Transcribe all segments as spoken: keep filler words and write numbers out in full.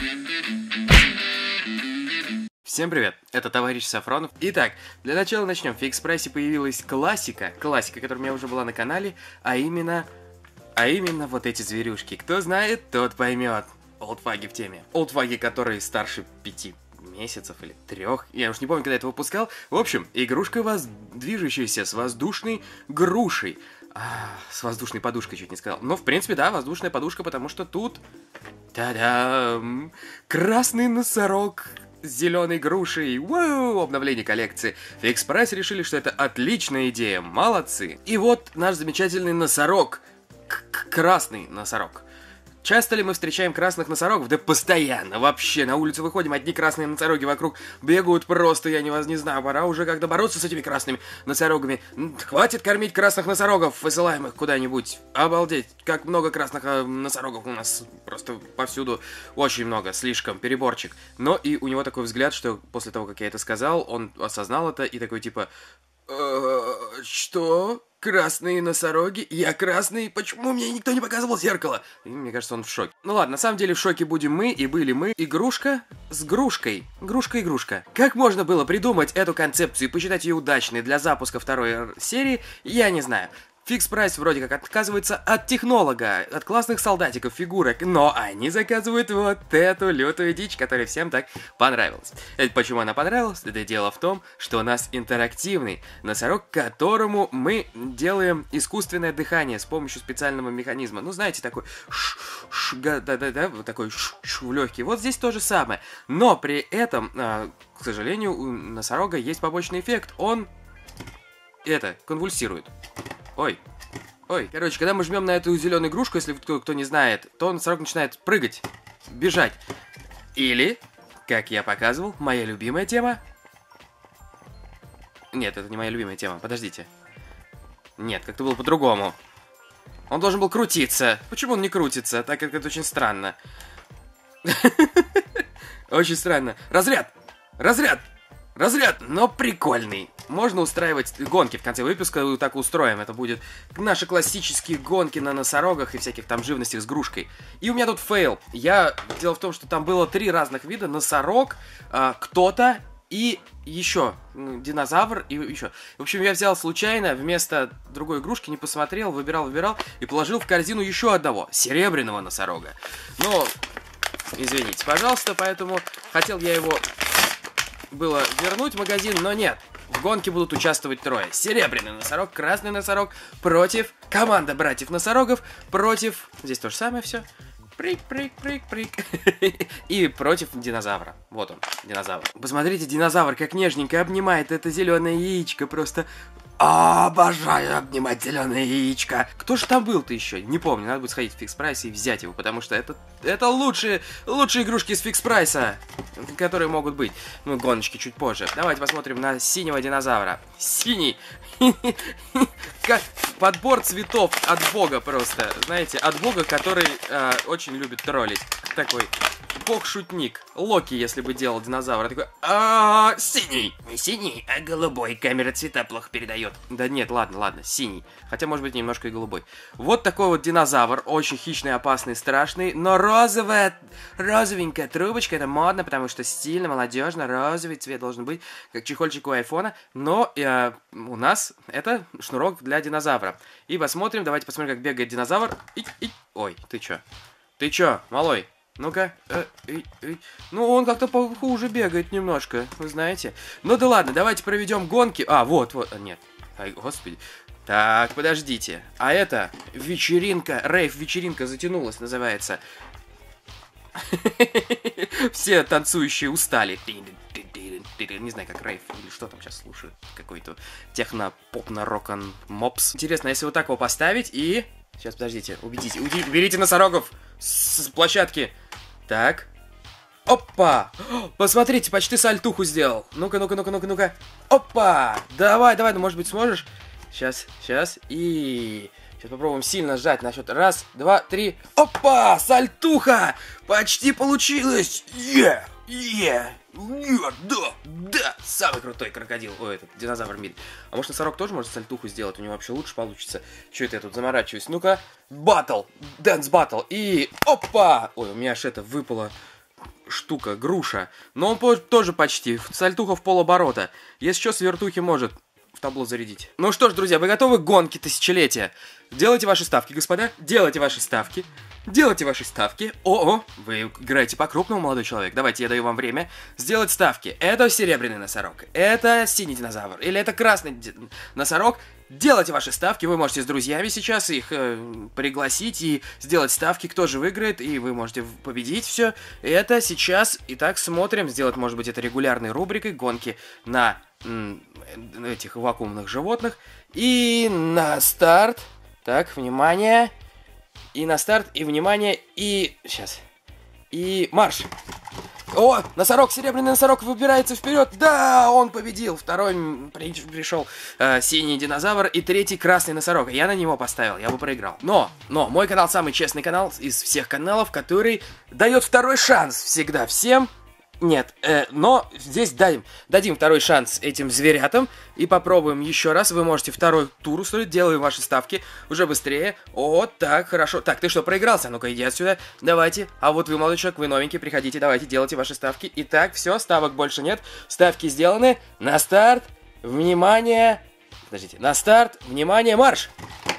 Всем привет, это товарищ Сафронов. Итак, для начала начнем. В Фикс Прайсе появилась классика, классика, которая у меня уже была на канале, а именно, а именно вот эти зверюшки. Кто знает, тот поймет. Олдфаги в теме. Олдфаги, которые старше пяти месяцев или трех, я уж не помню, когда это выпускал. В общем, игрушка воз... движущаяся с воздушной грушей. А, с воздушной подушкой чуть не сказал. Но, в принципе, да, воздушная подушка, потому что тут... Та-дам! Красный носорог с зеленой грушей. Ууу! Обновление коллекции. В Фикс Прайсе решили, что это отличная идея. Молодцы. И вот наш замечательный носорог. К-к-красный носорог. Часто ли мы встречаем красных носорогов? Да постоянно, вообще, на улицу выходим, одни красные носороги вокруг бегают просто, я не вас не знаю, пора уже как-то бороться с этими красными носорогами. Хватит кормить красных носорогов, высылаем их куда-нибудь. Обалдеть, как много красных э, носорогов у нас просто повсюду, очень много, слишком, переборчик. Но и у него такой взгляд, что после того, как я это сказал, он осознал это и такой типа... Что? Красные носороги? Я красный? Почему мне никто не показывал зеркало? И мне кажется, он в шоке. Ну ладно, на самом деле в шоке будем мы, и были мы. Игрушка с грушкой. Грушка-игрушка. Как можно было придумать эту концепцию и посчитать ее удачной для запуска второй серии, я не знаю. Фикс Прайс вроде как отказывается от технолога, от классных солдатиков, фигурок, но они заказывают вот эту лютую дичь, которая всем так понравилась. Это почему она понравилась? Это дело в том, что у нас интерактивный носорог, которому мы делаем искусственное дыхание с помощью специального механизма. Ну, знаете, такой да-да-да, вот такой в легкий. Вот здесь то же самое. Но при этом, к сожалению, у носорога есть побочный эффект. Он это конвульсирует. Ой, ой, короче, когда мы жмем на эту зеленую игрушку, если кто, кто не знает, то носорог начинает прыгать, бежать. Или, как я показывал, моя любимая тема. Нет, это не моя любимая тема, подождите. Нет, как-то было по-другому. Он должен был крутиться. Почему он не крутится? Так как это очень странно. Очень странно. Разряд! Разряд! Разряд, но прикольный. Можно устраивать гонки в конце выпуска, так устроим. Это будет наши классические гонки на носорогах и всяких там живностях с грушкой. И у меня тут фейл. Я... Дело в том, что там было три разных вида. Носорог, э, кто-то и еще динозавр и еще. В общем, я взял случайно, вместо другой игрушки, не посмотрел, выбирал, выбирал и положил в корзину еще одного, серебряного носорога. Но, извините, пожалуйста, поэтому хотел я его... было вернуть в магазин, но нет. В гонке будут участвовать трое. Серебряный носорог, красный носорог против... Команда братьев-носорогов против... Здесь то же самое все. Прик-прик-прик-прик. И против динозавра. Вот он, динозавр. Посмотрите, динозавр как нежненько обнимает это зеленое яичко. Просто... Обожаю обнимать зеленое яичко. Кто же там был-то еще? Не помню, надо будет сходить в Фикс Прайс и взять его, потому что это, это лучшие, лучшие игрушки из Фикс Прайса, которые могут быть. Ну, гоночки чуть позже. Давайте посмотрим на синего динозавра. Синий. Как подбор цветов от бога просто. Знаете, от бога, который э, очень любит троллить. Такой бог-шутник. Локи, если бы делал динозавра. Такой, а синий. Не синий, а голубой. Камера цвета плохо передает. Да нет, ладно, ладно, синий. Хотя, может быть, немножко и голубой. Вот такой вот динозавр. Очень хищный, опасный, страшный. Но розовая, розовенькая трубочка. Это модно, потому что стильно, молодежно. Розовый цвет должен быть, как чехольчик у айфона. Но э, у нас это шнурок для динозавра. И посмотрим, давайте посмотрим, как бегает динозавр. И, и... Ой, ты чё? Ты чё, малой? Ну-ка, э, э, э. Ну он как-то похуже бегает немножко, вы знаете. Ну да ладно, давайте проведем гонки. А, вот, вот, нет. Ай, господи. Так, подождите. А это вечеринка, рейв-вечеринка затянулась, называется. Все танцующие устали. Не знаю, как рейв или что там сейчас слушают. Какой-то техно-поп-на-рок-н-мопс. Интересно, если вот так его поставить и... Сейчас, подождите, убедите, убедите, берите носорогов с, с площадки. Так. Опа! Посмотрите, почти сальтуху сделал. Ну-ка, ну-ка, ну-ка, ну-ка, ну-ка. Опа! Давай, давай, ну, может быть, сможешь? Сейчас, сейчас, и... Сейчас попробуем сильно сжать на счет. Раз, два, три. Опа! Сальтуха! Почти получилось! Е! Е! Е! Да! Да! Самый крутой крокодил. Ой, этот динозавр в мире. А может, носорог тоже может сальтуху сделать? У него вообще лучше получится. Че это я тут заморачиваюсь? Ну-ка. Баттл! Дэнс баттл! И... Опа! Ой, у меня аж это выпало. штука, груша. Но он по тоже почти. Сальтуха в полоборота. Если что, с вертухи может в табло зарядить. Ну что ж, друзья, вы готовы к гонке тысячелетия? Делайте ваши ставки, господа. Делайте ваши ставки. Делайте ваши ставки. О-о, вы играете по-крупному, молодой человек. Давайте, я даю вам время сделать ставки. Это серебряный носорог. Это синий динозавр. Или это красный носорог. Делайте ваши ставки. Вы можете с друзьями сейчас их э, пригласить и сделать ставки, кто же выиграет. И вы можете победить все. Это сейчас. Итак, смотрим. Сделать, может быть, это регулярной рубрикой. Гонки на м, этих вакуумных животных. И на старт. Так, внимание. И на старт, и внимание, и... Сейчас. И марш. О, носорог, серебряный носорог выбирается вперед. Да, он победил. Второй при... пришел э, синий динозавр, и третий красный носорог. Я на него поставил, я бы проиграл. Но, но, мой канал самый честный канал из всех каналов, который дает второй шанс всегда всем. Нет, э, но здесь дадим, дадим второй шанс этим зверятам и попробуем еще раз. Вы можете второй тур устроить, делаем ваши ставки уже быстрее. О, так, хорошо. Так, ты что, проигрался? Ну-ка, иди отсюда. Давайте. А вот вы, молодой человек, вы новенький, приходите, давайте, делайте ваши ставки. Итак, все, ставок больше нет. Ставки сделаны. На старт. Внимание. Подождите. На старт. Внимание, марш.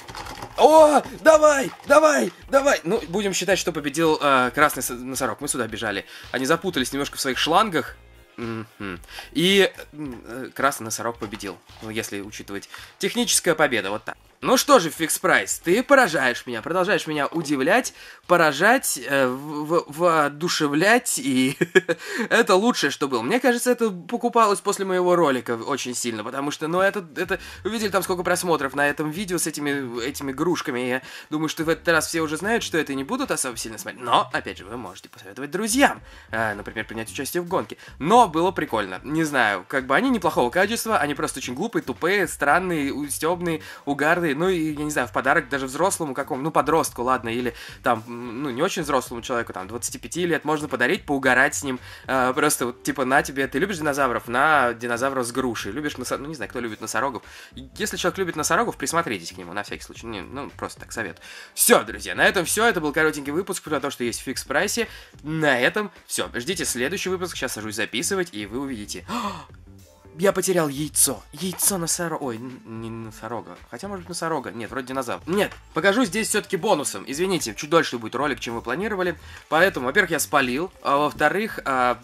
О, давай, давай, давай. Ну, будем считать, что победил э, красный носорог. Мы сюда бежали. Они запутались немножко в своих шлангах. Mm-hmm. И э, красный носорог победил. Ну, если учитывать техническая победа, вот так. Ну что же, Фикс Прайс, ты поражаешь меня, продолжаешь меня удивлять, поражать, э, в- в- воодушевлять, и это лучшее, что было. Мне кажется, это покупалось после моего ролика очень сильно, потому что, ну, это, это, вы видели там сколько просмотров на этом видео с этими, этими игрушками, я думаю, что в этот раз все уже знают, что это не будут особо сильно смотреть, но, опять же, вы можете посоветовать друзьям, э, например, принять участие в гонке, но было прикольно, не знаю, как бы они неплохого качества, они просто очень глупые, тупые, странные, стёбные, угарные. Ну, и, я не знаю, в подарок даже взрослому какому, ну, подростку, ладно, или там, ну, не очень взрослому человеку, там, двадцати пяти лет, можно подарить, поугарать с ним, э, просто, вот, типа, на тебе, ты любишь динозавров, на динозавров с грушей, любишь носорогов, ну, не знаю, кто любит носорогов, если человек любит носорогов, присмотритесь к нему, на всякий случай, не, ну, просто так советую. Все, друзья, на этом все, это был коротенький выпуск про то, что есть в Фикс Прайсе, на этом все, ждите следующий выпуск, сейчас сажусь записывать, и вы увидите... Я потерял яйцо. Яйцо носорога. Ой, не носорога. Хотя, может быть, носорога. Нет, вроде динозавр. Нет, покажу здесь все-таки бонусом. Извините, чуть дольше будет ролик, чем вы планировали. Поэтому, во-первых, я спалил. А во-вторых, а...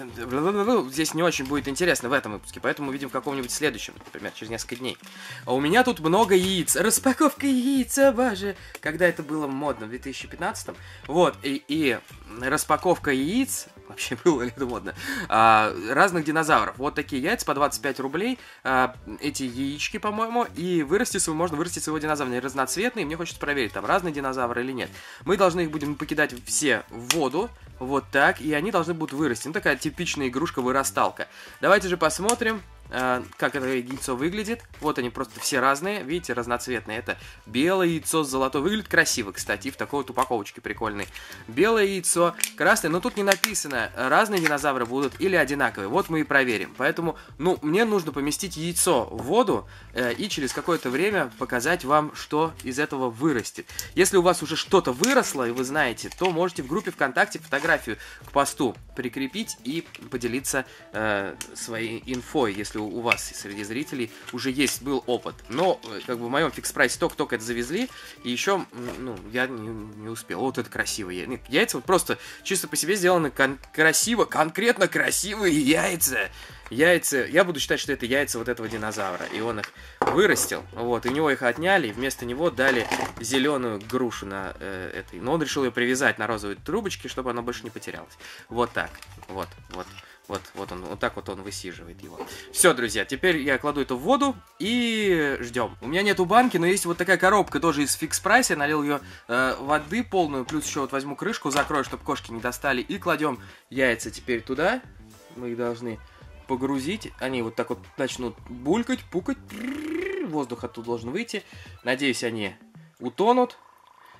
здесь не очень будет интересно в этом выпуске. Поэтому увидим в каком-нибудь следующем. Например, через несколько дней. А у меня тут много яиц. Распаковка яиц, боже. Когда это было модно? В две тысячи пятнадцатом. Вот, и, и распаковка яиц. Вообще было ли это модно? А, разных динозавров. Вот такие яйца по двадцать пять рублей. А, эти яички, по-моему. И вырастить свой, можно вырастить своего динозавра. Они разноцветные. Мне хочется проверить, там разные динозавры или нет. Мы должны их будем покидать все в воду. Вот так. И они должны будут вырасти. Ну, такая типичная игрушка-вырасталка. Давайте же посмотрим, как это яйцо выглядит. Вот они просто все разные, видите, разноцветные. Это белое яйцо с золотой. Выглядит красиво, кстати, в такой вот упаковочке прикольной. Белое яйцо, красное, но тут не написано, разные динозавры будут или одинаковые. Вот мы и проверим. Поэтому, ну, мне нужно поместить яйцо в воду э, и через какое-то время показать вам, что из этого вырастет. Если у вас уже что-то выросло, и вы знаете, то можете в группе ВКонтакте фотографию к посту прикрепить и поделиться э, своей инфой, если у вас среди зрителей уже есть, был опыт. Но, как бы, в моем фикс-прайсе только-только это завезли, и еще, ну, я не, не успел. Вот это красивые яйца. Яйца вот просто чисто по себе сделаны кон- красиво, конкретно красивые яйца. Яйца, я буду считать, что это яйца вот этого динозавра, и он их вырастил, вот, и у него их отняли, и вместо него дали зеленую грушу на э, этой, но он решил ее привязать на розовой трубочке, чтобы она больше не потерялась. Вот так, вот, вот. Вот, вот он, вот так вот он высиживает его. Все, друзья, теперь я кладу это в воду и ждем. У меня нету банки, но есть вот такая коробка тоже из Фикс Прайса. Я налил ее э, воды полную, плюс еще вот возьму крышку, закрою, чтобы кошки не достали. И кладем яйца теперь туда. Мы их должны погрузить. Они вот так вот начнут булькать, пукать. Воздух оттуда должен выйти. Надеюсь, они утонут.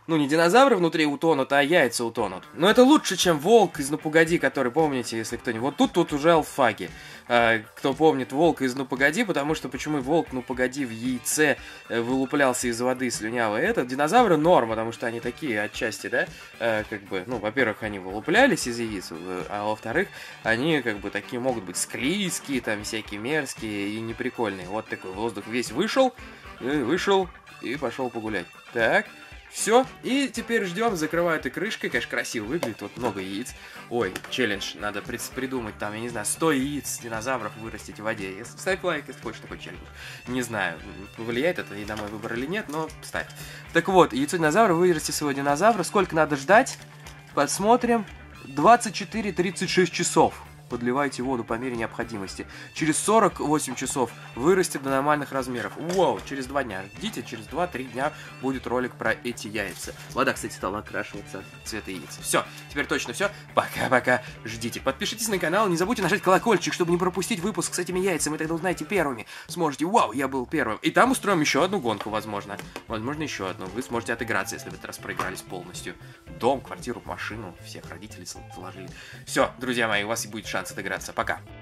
Ну, не динозавры внутри утонут, а яйца утонут. Но это лучше, чем волк из «Ну, погоди», который, помните, если кто-нибудь... Вот тут, тут уже алфаги. А, кто помнит волка из «Ну, погоди», потому что почему волк, ну, погоди, в яйце вылуплялся из воды слюнявый. Этот динозавры норм, потому что они такие отчасти, да, а, как бы, ну, во-первых, они вылуплялись из яиц, а во-вторых, они, как бы, такие могут быть склизкие, там, всякие мерзкие и неприкольные. Вот такой воздух весь вышел, вышел и пошел погулять. Так... Все, и теперь ждем, закрываю этой крышкой, конечно, красиво выглядит, вот много яиц. Ой, челлендж, надо придумать там, я не знаю, сто яиц динозавров вырастить в воде. Если, ставь лайк, если хочешь такой челлендж. Не знаю, повлияет это и на мой выбор или нет, но ставь. Так вот, яйцо динозавра, вырасти своего динозавра, сколько надо ждать? Посмотрим. двадцать четыре тридцать шесть часов. Подливайте воду по мере необходимости. Через сорок восемь часов вырастет до нормальных размеров. Вау, через два дня. Ждите, через два-три дня будет ролик про эти яйца. Вода, кстати, стала окрашиваться в цвет яиц. Все, теперь точно все. Пока-пока. Ждите. Подпишитесь на канал, не забудьте нажать колокольчик, чтобы не пропустить выпуск с этими яйцами. Тогда узнаете первыми. Сможете, вау, я был первым. И там устроим еще одну гонку, возможно. Возможно, еще одну. Вы сможете отыграться, если в этот раз проигрались полностью. Дом, квартиру, машину, всех родителей заложили. Все, друзья мои, у вас и будет шанс отыграться. Пока.